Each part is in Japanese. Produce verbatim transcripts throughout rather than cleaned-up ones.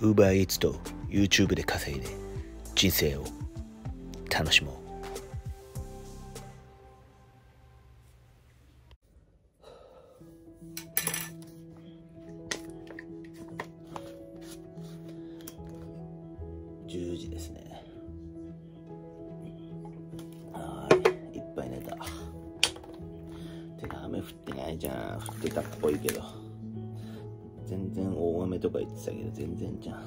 Uber Eats と YouTube で稼いで人生を楽しもう。じゅうじですね。はい、いっぱい寝た。てか雨降ってないじゃん。降ってたっぽいけど、全然大雨とか言ってたけど全然じゃん。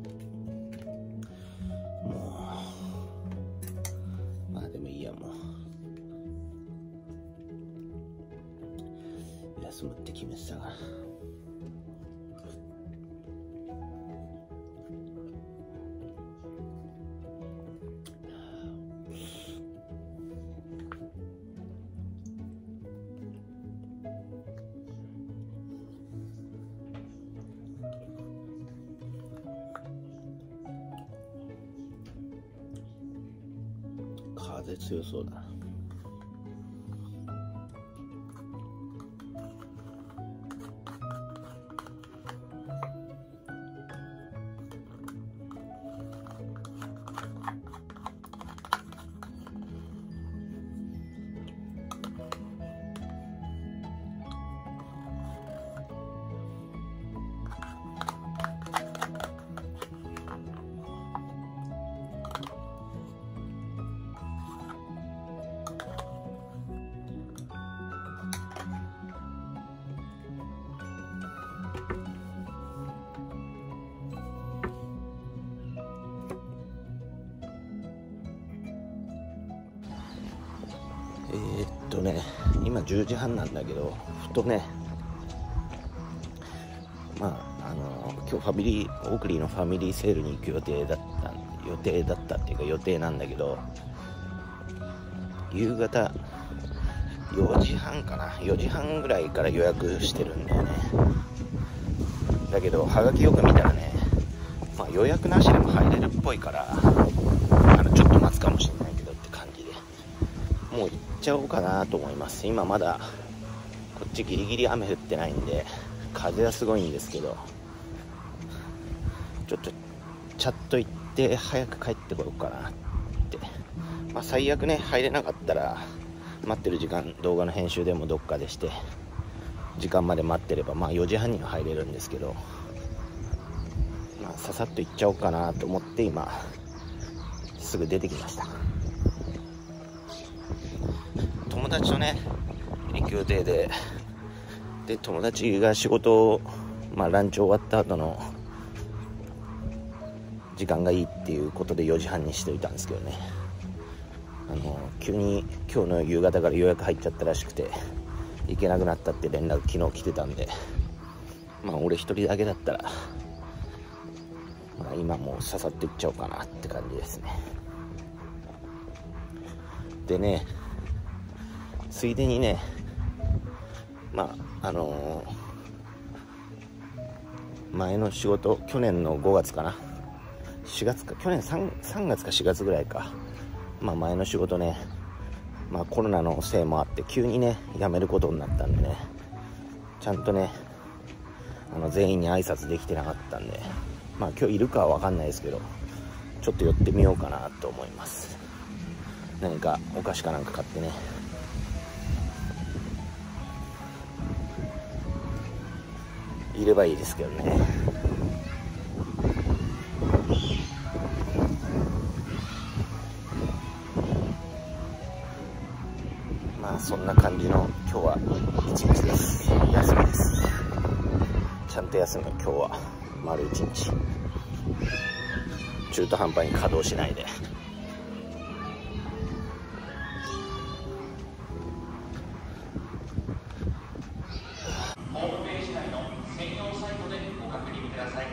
もうまあでもいいや、もう休むって決めてたから。風強そうだな。えー、っとね今じゅうじはんなんだけど、ふとね、まああの今日ファミリーオークリーのファミリーセールに行く予定だった予定だったっていうか予定なんだけど、夕方よじはんかな、よじはんぐらいから予約してるんだよね。だけどはがきよく見たらね、まあ、予約なしでも入れるっぽいから、あのちょっと待つかもしれないけどって感じで、もう行っちゃおうかなと思います。今まだこっちギリギリ雨降ってないんで、風はすごいんですけど、ちょっとチャッと行って早く帰ってこようかなって。まあ最悪ね入れなかったら待ってる時間動画の編集でもどっかでして時間まで待ってればまあよじはんには入れるんですけど、まあささっと行っちゃおうかなと思って今すぐ出てきました。友達とね行く予定で、で友達が仕事を、まあ、ランチ終わった後の時間がいいっていうことでよじはんにしておいたんですけどね、あの急に今日の夕方から予約入っちゃったらしくて行けなくなったって連絡昨日来てたんで、まあ俺一人だけだったら、まあ、今もうささっと行っちゃおうかなって感じですね。でね、ついでにね、まああのー、前の仕事、去年のごがつかな、しがつか、去年 3, さんがつかしがつぐらいか、まあ前の仕事ね、まあコロナのせいもあって急にね辞めることになったんでね、ちゃんとねあの全員に挨拶できてなかったんで、まあ今日いるかは分かんないですけど、ちょっと寄ってみようかなと思います。何かお菓子かなんか買ってね、いればいいですけどね。まあそんな感じの今日は一日です。休みです。ちゃんと休む。今日は丸一日、中途半端に稼働しないで。ホームページ内の専用サイトでご確認ください。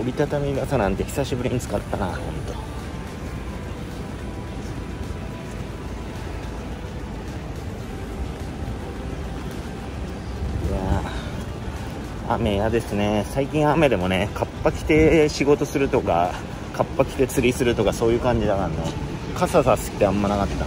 折りたたみ傘なんて久しぶりに使ったな、ほんと。いやー、雨嫌ですね。最近雨でもね、カッパ着て仕事するとか、カッパ着て釣りするとか、そういう感じだからね。傘さすってあんまなかったな。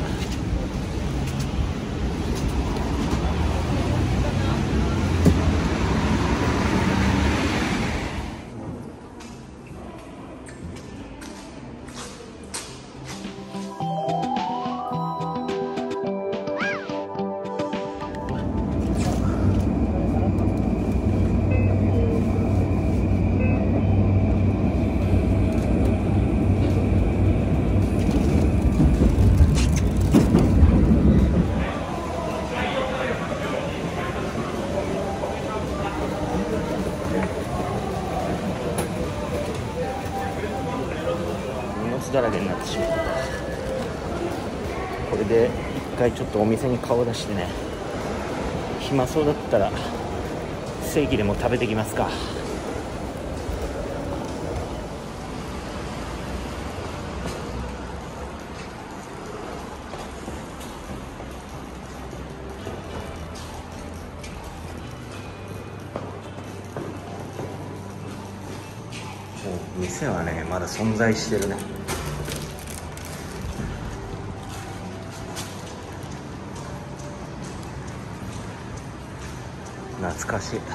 だらけになってしまった。これで一回ちょっとお店に顔出してね、暇そうだったら正規でも食べてきますか。店はねまだ存在してるね。懐かしい。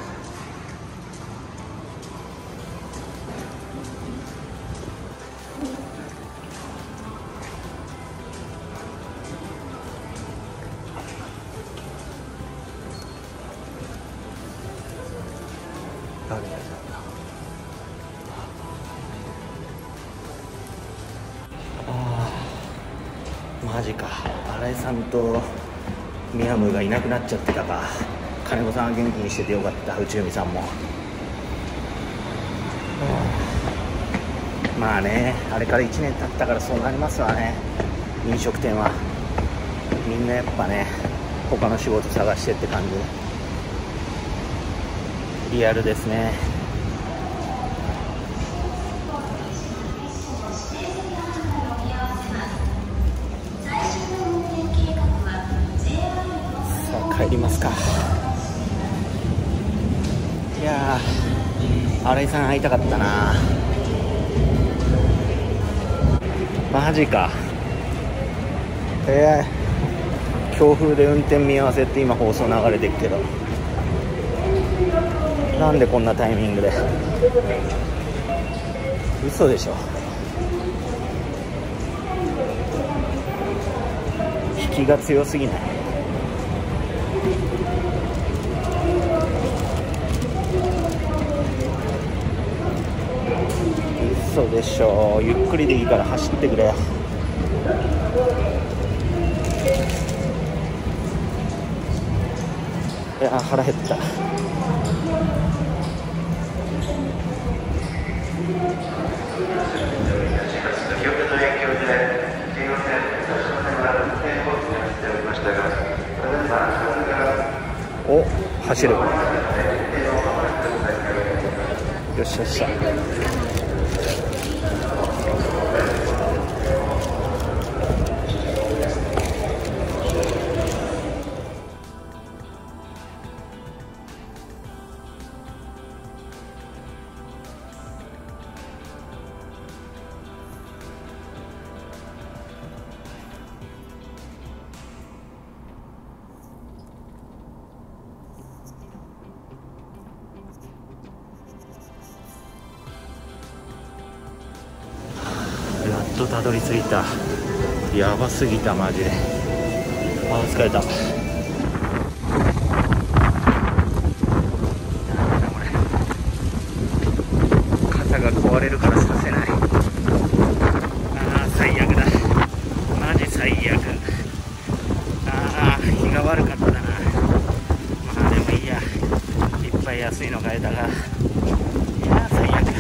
誰だよ。ああ、マジか。新井さんとミヤムがいなくなっちゃってたか。金子さんは元気にしててよかった。内海さんも。まあね、あれからいちねん経ったからそうなりますわね。飲食店はみんなやっぱね、他の仕事探してって感じ。リアルですね。さあ帰りますか。いやー、新井さん会いたかったな。マジか。えー、強風で運転見合わせって今放送流れてるけど、なんでこんなタイミングで。嘘でしょ。引きが強すぎない？嘘でしょ。ゆっくりでいいから走ってくれ。いや腹減った。お、走る。よっしゃよっしゃ。やっとたどり着いた。やばすぎたマジで。あ、疲れた。なんだこれ。肩が壊れるからさせない。ああ最悪だ。マジ最悪。ああ日が悪かったな。まあでもいいや。いっぱい安いの買えたが。いやー最悪だ。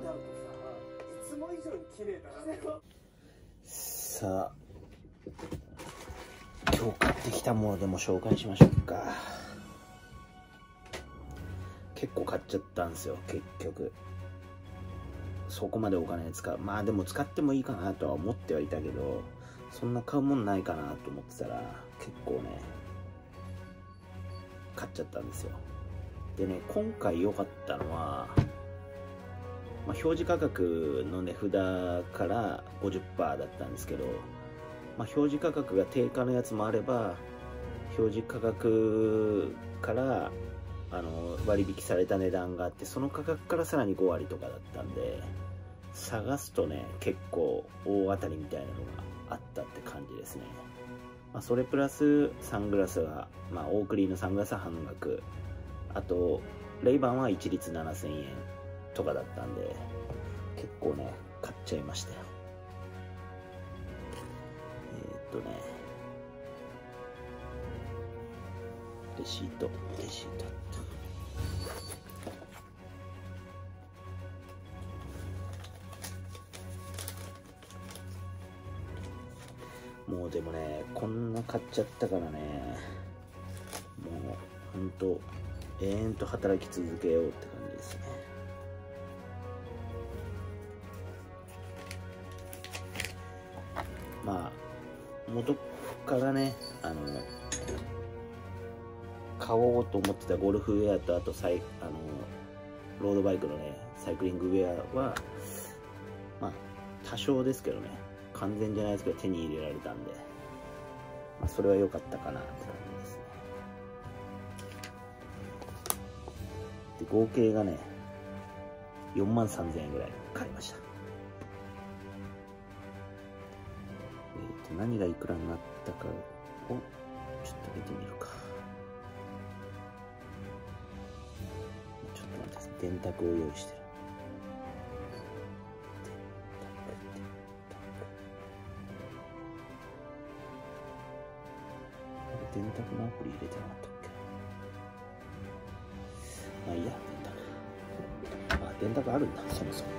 ゃうとさ、いつも以上に綺麗だな。 さあ、今日買ってきたものでも紹介しましょうか。結構買っちゃったんですよ、結局。そこまでお金使う。まあでも使ってもいいかなとは思ってはいたけど、そんな買うもんないかなと思ってたら、結構ね、買っちゃったんですよ。でね、今回良かったのは、まあ、表示価格の値札から ごじゅっパーセント だったんですけど、まあ、表示価格が定価のやつもあれば、表示価格からあの割引された値段があって、その価格からさらにごわりとかだったんで、探すとね、結構大当たりみたいなのがあったって感じですね。まあ、それプラスサングラスが、まあ、オークリーのサングラスは半額、あとレイバンは一律ななせんえんとかだったんで、結構ね買っちゃいましたよ。えー、っとねレシートレシートもうでもね、こんな買っちゃったからね、もうほんと永遠と働き続けようって感じですね。まあ元からね、あの買おうと思ってたゴルフウェアと、あとサイあのロードバイクのねサイクリングウェアは、まあ多少ですけどね、完全じゃないですけど手に入れられたんで、まあ、それは良かったかなって感じですね。で合計がねよんまんさんぜんえんぐらい買いました。えっと何がいくらになったかをちょっと見てみるか。ちょっと待ってください、電卓を用意してる。電卓のアプリ入れてなかったっけ。まあいいや、電卓。あ、電卓あるんだ、そもそも。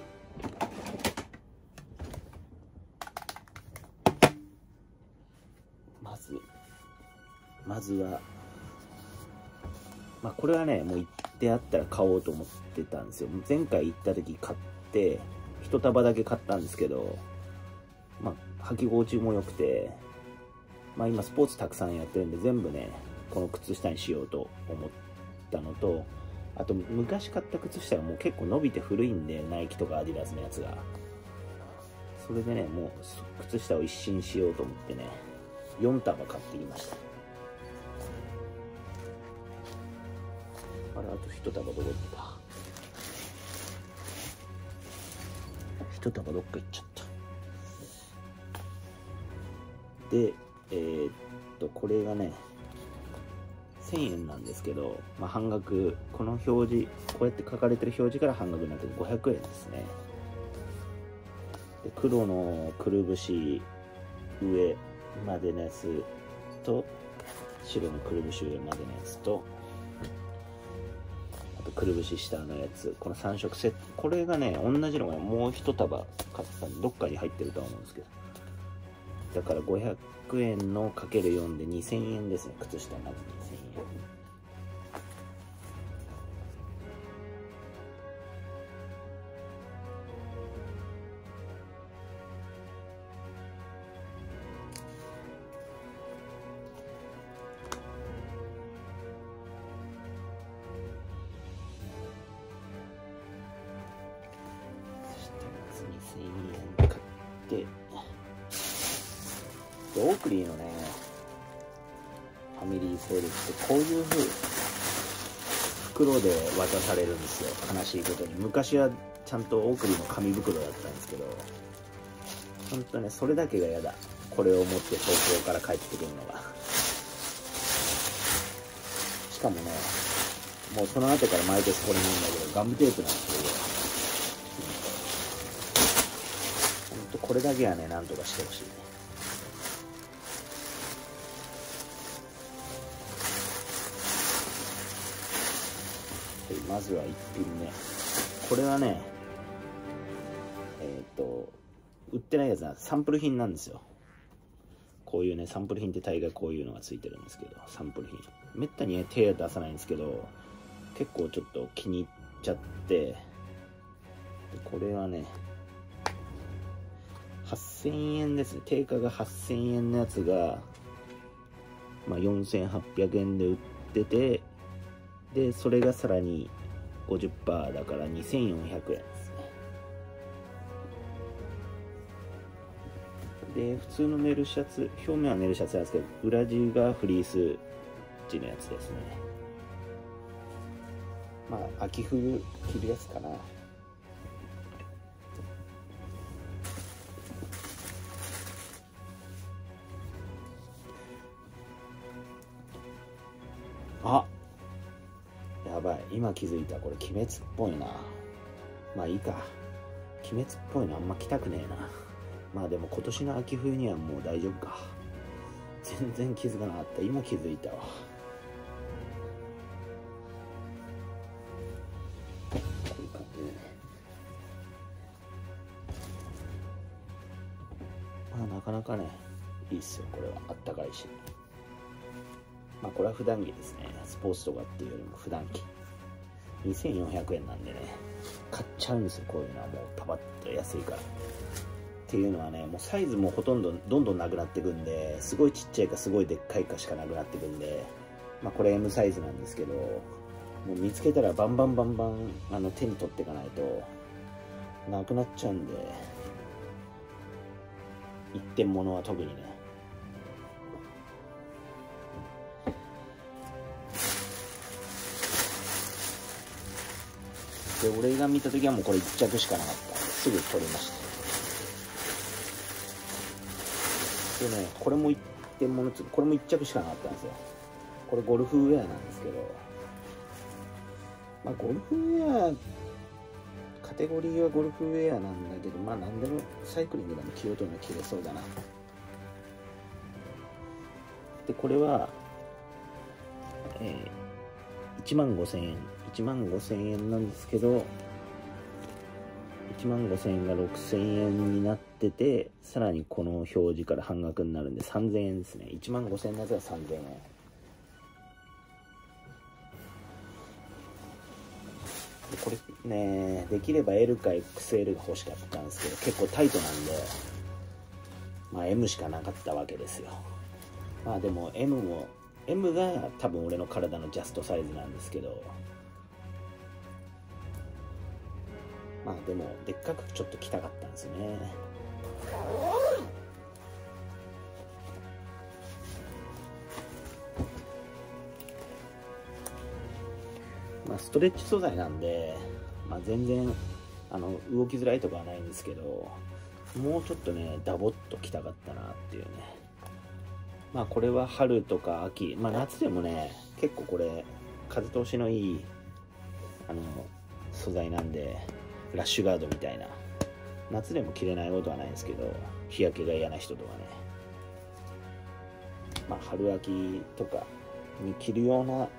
まず、まずは、まあこれはね、もう行ってあったら買おうと思ってたんですよ。前回行った時買って、一束だけ買ったんですけど、まあ履き心地も良くて、まあ今スポーツたくさんやってるんで、全部ねこの靴下にしようと思ったのと、あと昔買った靴下がもう結構伸びて古いんで、ナイキとかアディダスのやつが、それでねもう靴下を一新しようと思ってねよん束買ってきました。あれ、あと一束どこ行った。一束どっか行っちゃった。でえー、っとこれがねせんえんなんですけど、まあ、半額、この表示、こうやって書かれてる表示から半額になってごひゃくえんですね。で黒のくるぶし上までのやつと、白のくるぶし上までのやつと、あとくるぶし下のやつ、このさん色セット、これがね同じのがもう一束買ったんで、どっかに入ってるとは思うんですけど、だからごひゃくえんのかけるよんでにせんえんですね。靴下まずにせんえん。そしてまずにせんえん買って、オークリーのねファミリーセールってこういう風袋で渡されるんですよ。悲しいことに昔はちゃんとオークリーの紙袋だったんですけど、ほんとねそれだけが嫌だ。これを持って東京から帰ってくるのが。しかもねもうその後から毎年これなんだけど、ガムテープなんですよ。ほんとこれだけはねなんとかしてほしいね。まずはいっぴんめ、これはね売ってないやつはサンプル品なんですよ。こういうね、サンプル品って大概こういうのがついてるんですけど、サンプル品。めったにね、手は出さないんですけど、結構ちょっと気に入っちゃって、でこれはね、はっせんえんですね。定価がはっせんえんのやつが、まあ、よんせんはっぴゃくえんで売ってて、で、それがさらに ごじゅっパーセント だからにせんよんひゃくえんですね。で、普通のネルシャツ、表面はネルシャツなんですけど、裏地がフリース地のやつですね。まあ、秋冬着るやつかな。あ、やばい、今気づいた。これ鬼滅っぽいな。まあいいか。鬼滅っぽいのあんま着たくねえな。まあでも今年の秋冬にはもう大丈夫か。全然気づかなかった。今気づいたわ。こういう感じでね。まあなかなかね、いいっすよ。これはあったかいし。まあこれは普段着ですね。スポーツとかっていうよりも普段着。にせんよんひゃくえんなんでね、買っちゃうんですよ。こういうのはもうパパッと安いから。っていうのはね、もうサイズもほとんどどんどんなくなっていくんで、すごいちっちゃいかすごいでっかいかしかなくなっていくんで、まあこれ エム サイズなんですけど、もう見つけたらバンバンバンバンあの手に取っていかないとなくなっちゃうんで、一点物は特にね。で、俺が見た時はもうこれ一着しかなかったんですぐ取りました。でね、これも一点物つ、これも一着しかなかったんですよ。これゴルフウェアなんですけど、まあゴルフウェア、カテゴリーはゴルフウェアなんだけど、まあ何でもサイクリングでも着ようというのは着れそうだな。で、これは、えー、いちまんごせんえん。いちまんごせんえんなんですけど、いちまんごせんえんがろくせんえんになってて、さらにこの表示から半額になるんでさんぜんえんですね。いちまんごせんえんのやつがさんぜんえん。でこれね、できれば エル か エックスエル が欲しかったんですけど、結構タイトなんで、まあ エム しかなかったわけですよ。まあでも エム も、エム が多分俺の体のジャストサイズなんですけど、まあでもでっかくちょっと着たかったんですね。まあストレッチ素材なんで、まあ全然あの動きづらいとかはないんですけど、もうちょっとねダボっと着たかったなっていうね。まあこれは春とか秋、まあ夏でもね結構これ風通しのいいあの素材なんで、ラッシュガードみたいな、夏でも着れないことはないんですけど、日焼けが嫌な人とかね、まあ春秋とかに着るような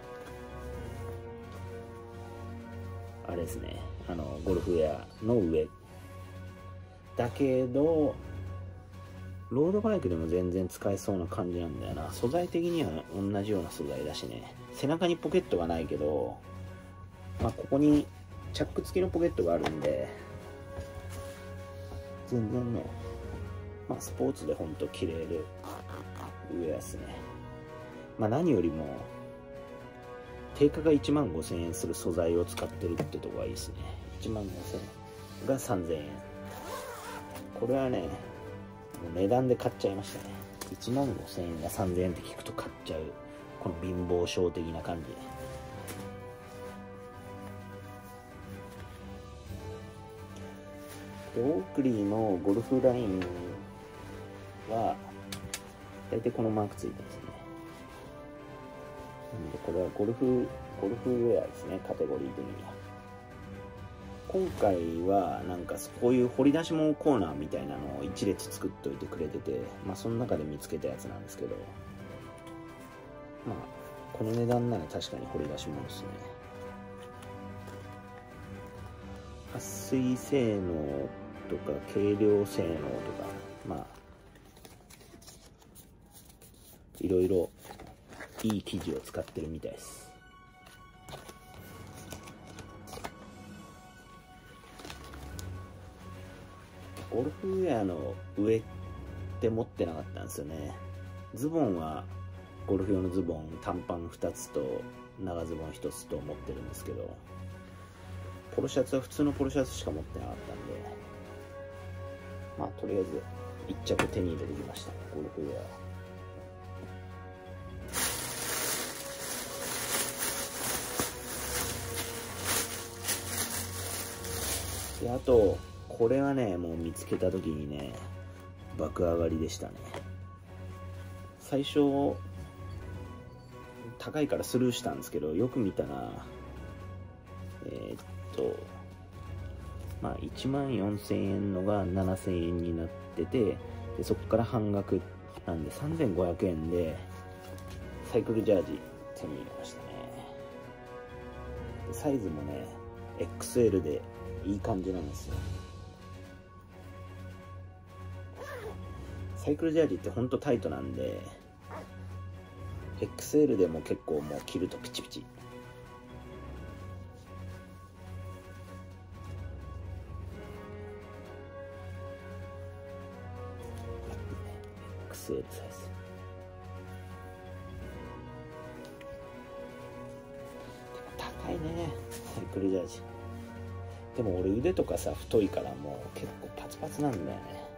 あれですね、あのゴルフウェアの上だけど、ロードバイクでも全然使えそうな感じなんだよな。素材的には同じような素材だしね。背中にポケットがないけど、まあここにチャック付きのポケットがあるんで、全然ね、まあスポーツでほんと着れるウェアですね。まあ何よりも定価がいちまんごせんえんする素材を使ってるってとこがいいですね。いちまんごせんえんがさんぜんえん。これはね、もう値段で買っちゃいましたね。いちまんごせんえんがさんぜんえんって聞くと買っちゃう、この貧乏症的な感じ。でオークリーのゴルフラインは大体このマークついてますね。なんでこれはゴルフゴルフウェアですね、カテゴリー的には。今回はなんかこういう掘り出し物コーナーみたいなのを一列作っといてくれてて、まあその中で見つけたやつなんですけど、まあこの値段なら確かに掘り出し物ですね。撥水性能とか軽量性能とか、まあいろいろいい生地を使ってるみたいです。ゴルフウェアの上って持ってなかったんですよね。ズボンはゴルフ用のズボン短パンふたつと長ズボンひとつと持ってるんですけど、ポロシャツは普通のポロシャツしか持ってなかったんで、まあとりあえずいっ着手に入れてきました、ゴルフウェア。であとこれはね、もう見つけた時にね爆上がりでしたね。最初高いからスルーしたんですけど、よく見たらえー、っとまあいちまんよんせんえんのがななせんえんになってて、でそこから半額なんでさんぜんごひゃくえんでサイクルジャージ手に入れましたね。でサイズもね エックスエル でいい感じなんですよ。サイクルジャージってほんとタイトなんで エックスエル でも結構もう着るとピチピチ。エックスエル サイズ。高いねサイクルジャージ。でも俺腕とかさ太いからもう結構パツパツなんだよね。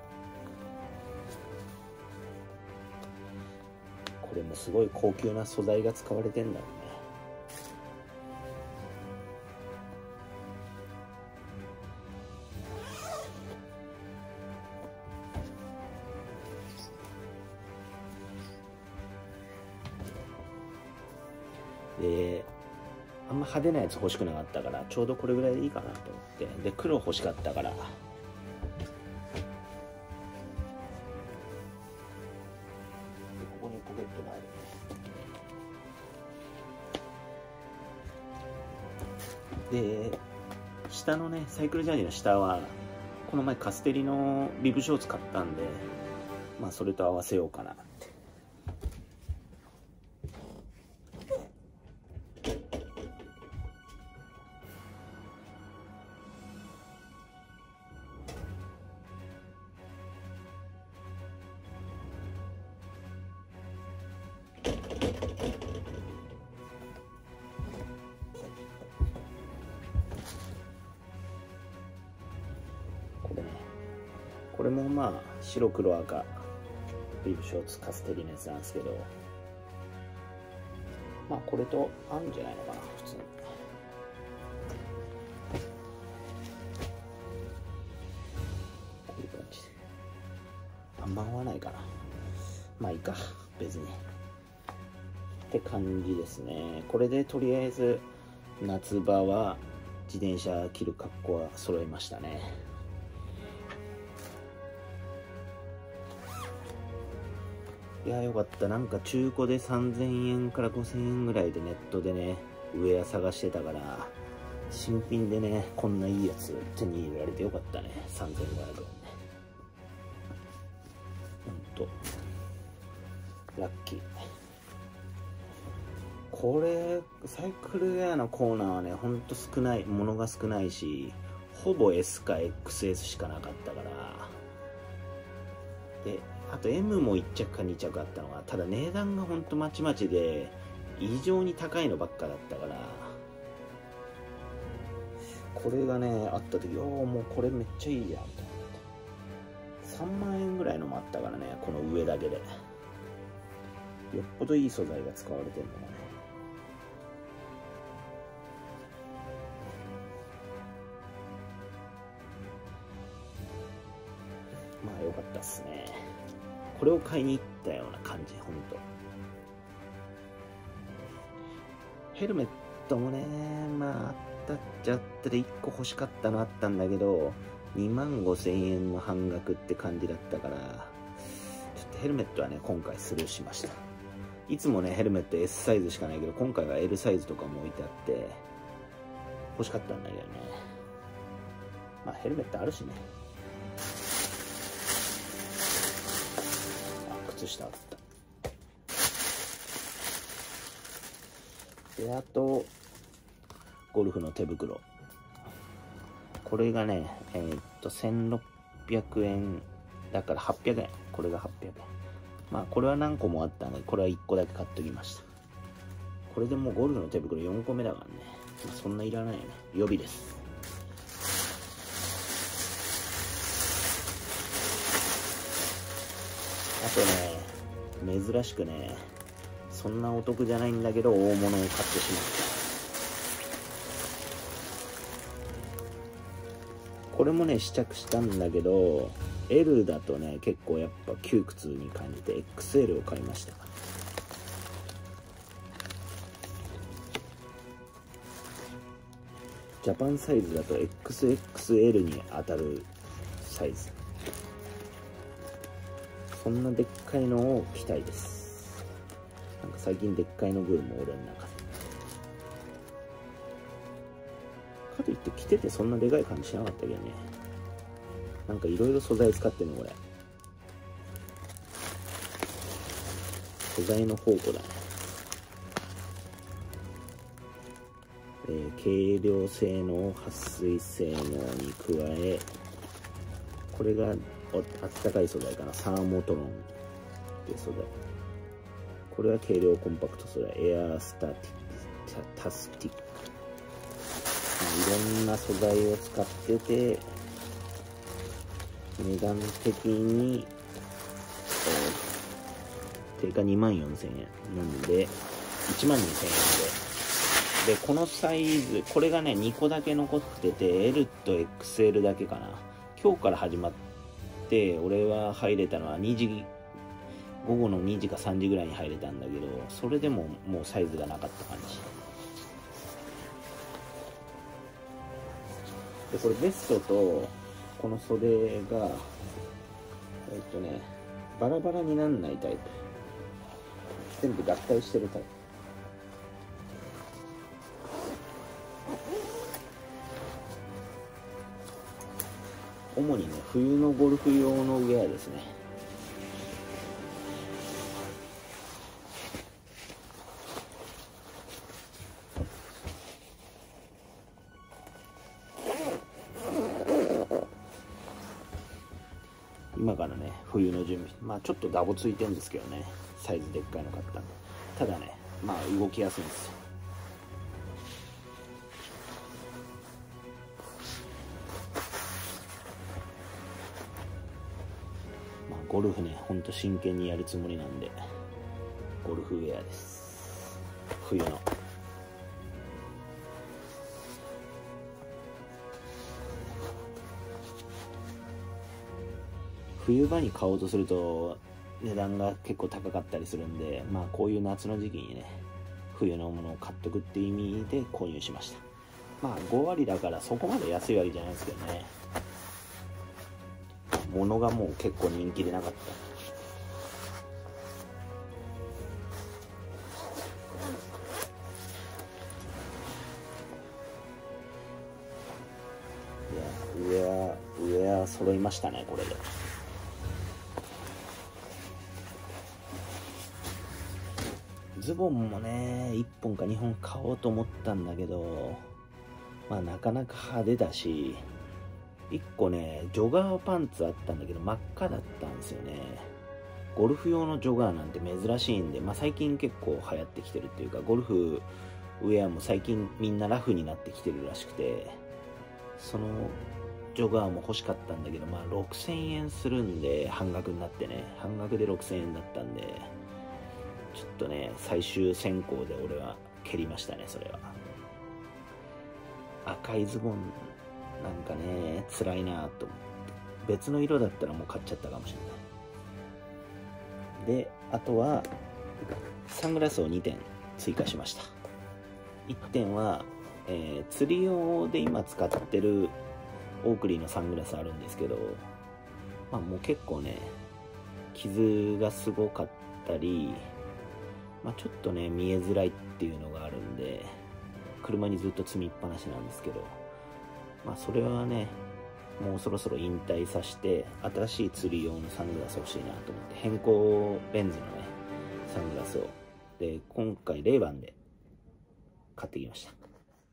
これもすごい高級な素材が使われてんだろうね。であんま派手なやつ欲しくなかったからちょうどこれぐらいでいいかなと思って、で黒欲しかったからここにポケットがある。で下のねサイクルジャージの下はこの前カステリのビブショーツ買ったんで、まあそれと合わせようかなって。これもまあ白黒赤ビブショーツカステリのやつなんですけど、まあこれと合うんじゃないのかな普通に。こういう感じであんま合わないかな。まあいいか別にって感じですね。これでとりあえず夏場は自転車着る格好は揃いましたね。いやよかった。なんか中古でさんぜんえんからごせんえんぐらいでネットでねウェア探してたから、新品でねこんないいやつ手に入れられてよかったね。さんぜんごひゃくえんね、ほんとラッキー。これサイクルウェアのコーナーはねほんと少ない、ものが少ないし、ほぼ エス か エックスエス しかなかったから。であと エム もいっ着かに着あったのが、ただ値段がほんとまちまちで異常に高いのばっかだったから、これがねあった時、おおもうこれめっちゃいいじゃんと思って。さんまんえんぐらいのもあったからね、この上だけで。よっぽどいい素材が使われてるのがね。まあよかったっすね。これを買いに行ったような感じ、ほんと。ヘルメットもね、まああったっちゃったでいっこ欲しかったのあったんだけど、にまんごせんえんの半額って感じだったから、ちょっとヘルメットはね今回スルーしました。いつもねヘルメット エス サイズしかないけど、今回は エル サイズとかも置いてあって欲しかったんだけどね。まあヘルメットあるしね。 靴下あった。であとゴルフの手袋、これがねえー、っとせんろっぴゃくえんだからはっぴゃくえん、これがはっぴゃくえん。まあこれは何個もあったのでこれはいっこだけ買っときました。これでもうゴルフの手袋よんこめだからね、まあ、そんないらないよね。予備です。あとね、珍しくね、そんなお得じゃないんだけど大物を買ってしまった。これもね試着したんだけど エル だとね結構やっぱ窮屈に感じて エックスエル を買いました。ジャパンサイズだと エックスエックスエル に当たるサイズ、そんなでっかいのを着たいです。なんか最近でっかいのブーム俺の中で。かといって着ててそんなでかい感じしなかったけどね。なんかいろいろ素材使ってるのこれ。素材の宝庫だね。えー、軽量性能、撥水性能に加え、これがあったかい素材かな、サーモトロンっていう素材。これは軽量コンパクト素材、エアースタティタスティック。いろんな素材を使ってて、値段的に、えー、定価にまんよんせんえんなんでいちまんにせんえんで、でこのサイズ、これがねにこだけ残ってて エル と エックスエル だけかな。今日から始まって俺は入れたのはにじ、午後のにじかさんじぐらいに入れたんだけど、それでももうサイズがなかった感じで、これベストとこの袖がえっとねバラバラになんないタイプ、全部合体してるタイプ。主にね冬のゴルフ用のウェアですね。今からね冬の準備、まあちょっとダボついてるんですけどね、サイズでっかいの買ったんで。ただねまあ動きやすいんですよ。まあゴルフねほんと真剣にやるつもりなんで、ゴルフウェアです、冬の。冬場に買おうとすると値段が結構高かったりするんで、まあこういう夏の時期にね冬のものを買っとくっていう意味で購入しました。まあご割だからそこまで安いわけじゃないですけどね、物がもう結構人気でなかった。いやウェアウェア揃いましたねこれで。ズボンもねいっぽんかにほん買おうと思ったんだけど、まあなかなか派手だし、いっこねジョガーパンツあったんだけど真っ赤だったんですよね。ゴルフ用のジョガーなんて珍しいんで、まあ最近結構流行ってきてるっていうか、ゴルフウェアも最近みんなラフになってきてるらしくて、そのジョガーも欲しかったんだけど、まあろくせんえんするんで、半額になってね、半額でろくせんえんだったんで、ちょっとね最終選考で俺は蹴りましたね。それは赤いズボンなんかね辛いなと思って、別の色だったらもう買っちゃったかもしれない。であとはサングラスをにてん追加しました。いってんは、えー、釣り用で今使ってるオークリーのサングラスあるんですけど、まあもう結構ね傷がすごかったり、まあ、ちょっとね見えづらいっていうのがあるんで車にずっと積みっぱなしなんですけど、まあそれはねもうそろそろ引退させて新しい釣り用のサングラス欲しいなと思って変更レンズのねサングラスをで今回レイバンで買ってきました。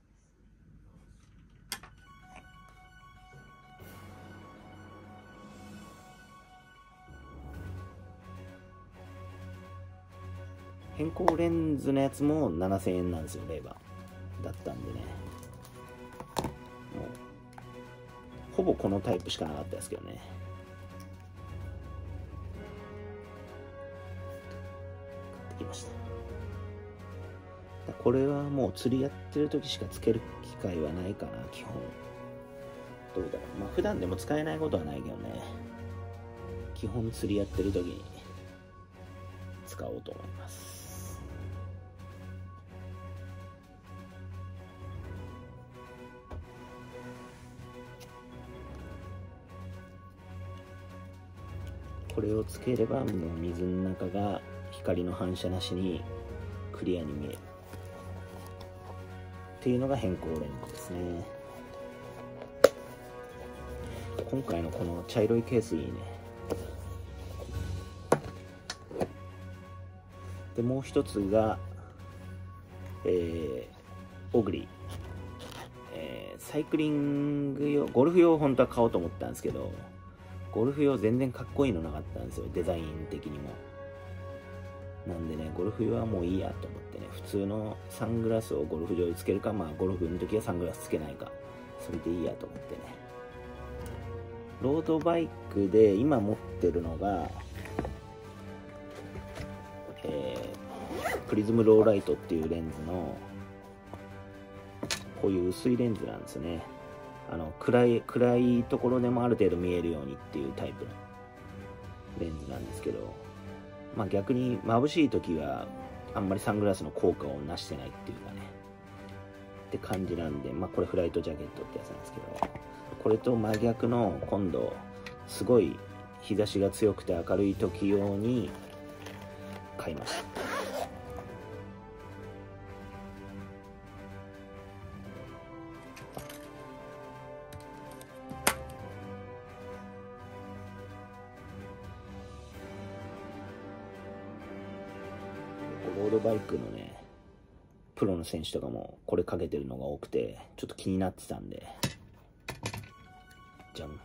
変更レンズのやつもななせんえんなんですよ。レイバンだったんでね、もうほぼこのタイプしかなかったですけどね。買ってきました。これはもう釣りやってる時しかつける機会はないかな、基本。どうだろう、まあ普段でも使えないことはないけどね、基本釣りやってる時に使おうと思います。これをつければもう水の中が光の反射なしにクリアに見えるっていうのが変更レンズですね。今回のこの茶色いケースいいね。でもう一つが、えー、オグリー、えー、サイクリング用、ゴルフ用本当は買おうと思ったんですけど、ゴルフ用全然かっこいいのなかったんですよ、デザイン的にも。なんでね、ゴルフ用はもういいやと思ってね、普通のサングラスをゴルフ場につけるか、まあゴルフの時はサングラスつけないか、それでいいやと思ってね。ロードバイクで今持ってるのが、えー、プリズムローライトっていうレンズの、こういう薄いレンズなんですよね。あの暗い暗いところでもある程度見えるようにっていうタイプのレンズなんですけど、まあ逆に眩しい時はあんまりサングラスの効果をなしてないっていうかねって感じなんで、まあこれフライトジャケットってやつなんですけど、これと真逆の今度すごい日差しが強くて明るい時用に買いました。ロードバイクのねプロの選手とかもこれかけてるのが多くてちょっと気になってたんで、じゃん。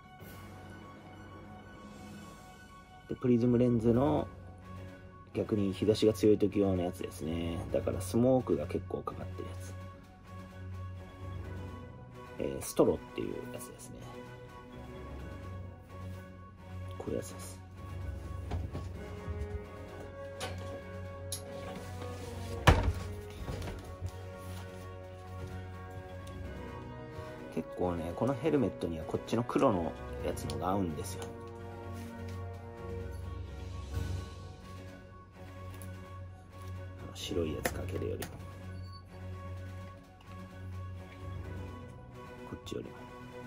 でプリズムレンズの逆に日差しが強い時用のやつですね。だからスモークが結構かかってるやつ、えー、ストロっていうやつですね。こういうやつです。結構ね、このヘルメットにはこっちの黒のやつのが合うんですよ。白いやつかけるよりもこっちよりも。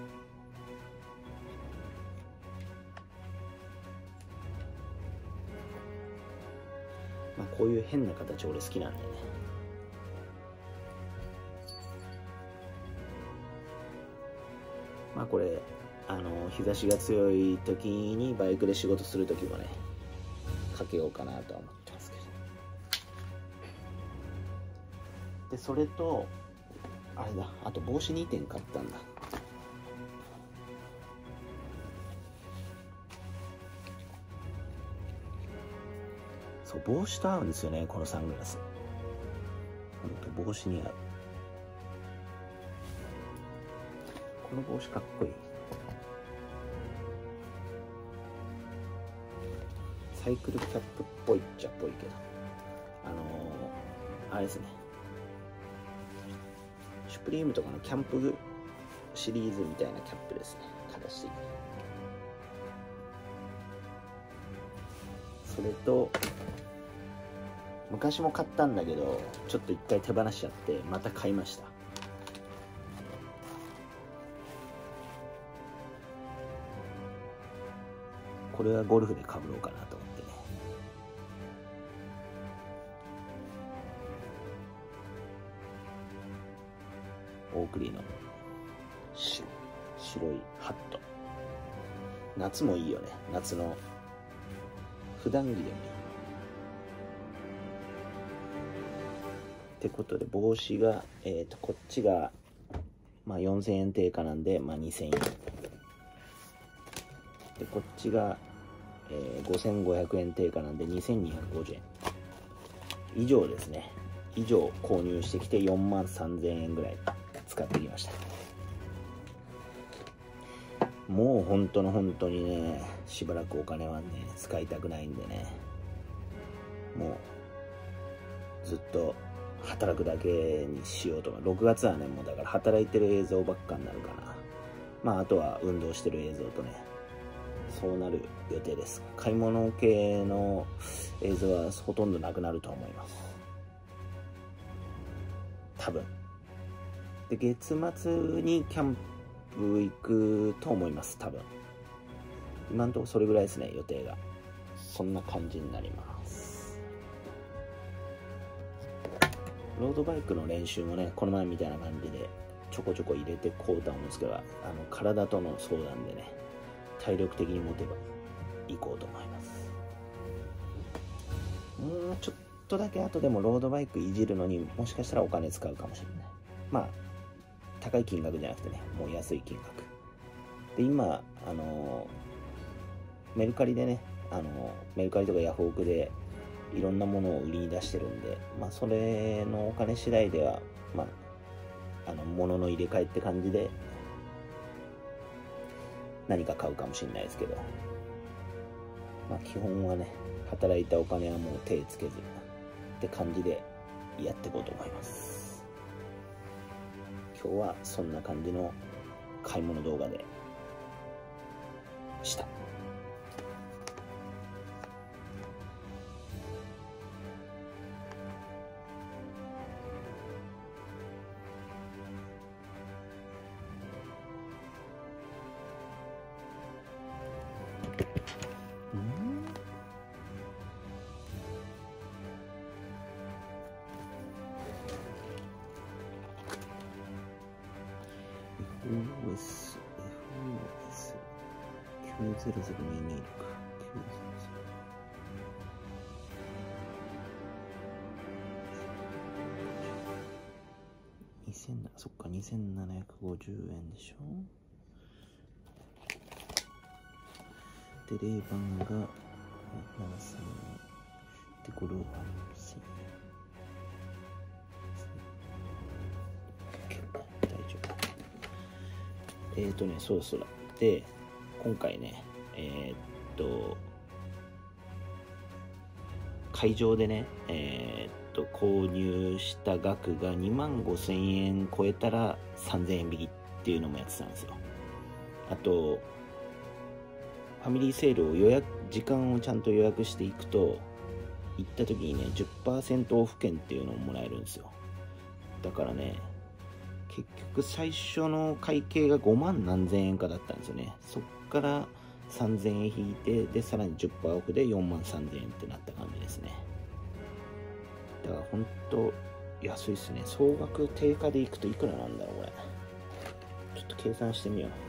まあこういう変な形俺好きなんだよね。まあこれあの日差しが強い時にバイクで仕事する時もねかけようかなとは思ってますけど。でそれとあれだ、あと帽子にてん買ったんだ。そう帽子と合うんですよねこのサングラス。ほんと帽子に合う。この帽子かっこいい。サイクルキャップっぽいっちゃっぽいけど、あのー、あれですね、シュプリームとかのキャンプシリーズみたいなキャップですね、形的に。それと昔も買ったんだけどちょっと一回手放しちゃってまた買いました。これはゴルフでかぶろうかなと思ってね。オークリーのシュ白いハット。夏もいいよね。夏の普段着でもいい。ってことで帽子が、えー、とこっちが、まあ、よんせんえん定価なんで、まあ、にせんえんで、こっちが、えー、ごせんごひゃくえん定価なんでにせんにひゃくごじゅうえん以上ですね。以上購入してきてよんまんさんぜんえんぐらい使ってきました。もう本当の本当にね、しばらくお金はね使いたくないんでね、もうずっと働くだけにしようとか。ろくがつはね、もうだから働いてる映像ばっかになるかな。まああとは運動してる映像とね、そうなる予定です。買い物系の映像はほとんどなくなると思います、多分。で、月末にキャンプ行くと思います、多分。今のところそれぐらいですね、予定が。そんな感じになります。ロードバイクの練習もね、この前みたいな感じでちょこちょこ入れてこうと思うんですけど、あの体との相談でね、体力的に持てば行こうと思います。もうちょっとだけ後でもロードバイクいじるのにもしかしたらお金使うかもしれない。まあ高い金額じゃなくてね、もう安い金額で、今あのメルカリでね、あのメルカリとかヤフオクでいろんなものを売りに出してるんで、まあそれのお金次第では、まああの物の入れ替えって感じで何か買うかもしれないですけど、まあ基本はね、働いたお金はもう手つけずって感じでやっていこうと思います。今日はそんな感じの買い物動画でした。エフオーエス、エフオーエス、きゅうゼロゼロににろく、きゅうゼロゼロ。にせん、そっか、にせんななひゃくごじゅうえんでしょ。で、冷番がななせんえん。で、これをせんえん。大丈夫。えーとね、そうそう。で、今回ね、えー、っと、会場でね、えー、っと、購入した額がにまんごせんえん超えたらさんぜんえん引きっていうのもやってたんですよ。あと、ファミリーセールを予約、時間をちゃんと予約していくと、行った時にね、じゅっパーセント オフ券っていうのをもらえるんですよ。だからね、結局最初の会計がごまん何千円かだったんですよね。そっからさんぜんえん引いて、でさらに じゅっパーセント オフでよんまんさんぜんえんってなった感じですね。だからほんと安いっすね。総額定価でいくといくらなんだろうこれ。ちょっと計算してみよう。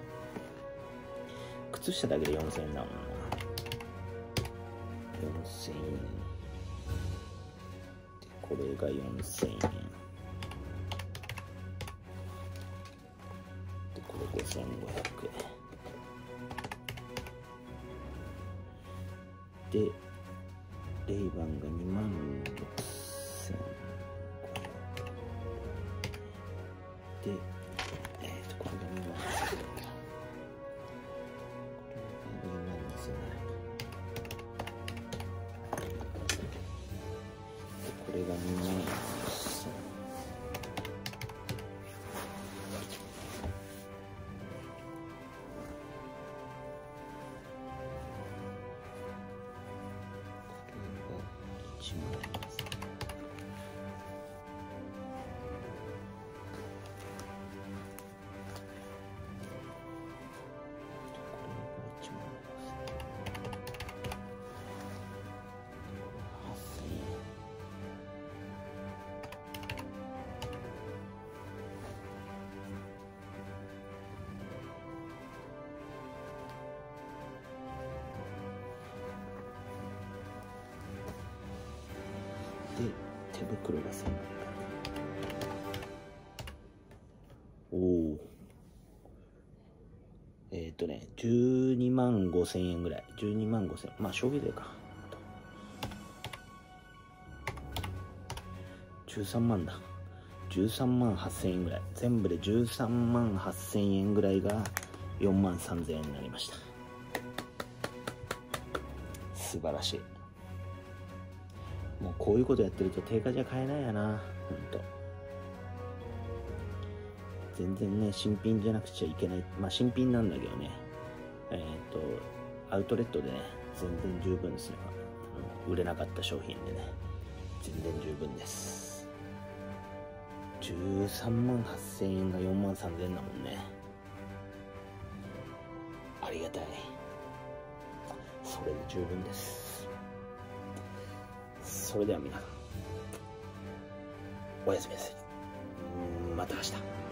靴下だけでよんせんえんだもんな。よんせんえんで、これがよんせんえんで、これごせんごひゃくえんで、レイバンがにまんろくせんごひゃくで、えっとこれがにまんろくせんごひゃく、これがにまんにせんななひゃくで、これがにまんろくせん、いちまん円ですね。これがいちまん円ですね。はっせんえん。こ手袋がせんまんえん。おお。えっとね、じゅうにまんごせんえんぐらい。じゅうにまんごせん。まあ、消費税か。じゅうさんまんだ。じゅうさんまんはっせんえんぐらい。全部でじゅうさんまんはっせんえんぐらいがよんまんさんぜんえんになりました。素晴らしい。もうこういうことやってると定価じゃ買えないやな、ほんと。全然ね、新品じゃなくちゃいけない。まあ新品なんだけどね、えっと、アウトレットでね、全然十分ですよ。売れなかった商品でね、全然十分です。じゅうさんまんはっせんえんがよんまんさんぜんえんだもんね。ありがたい。それで十分です。それでは皆さん、おやすみなさい。また明日。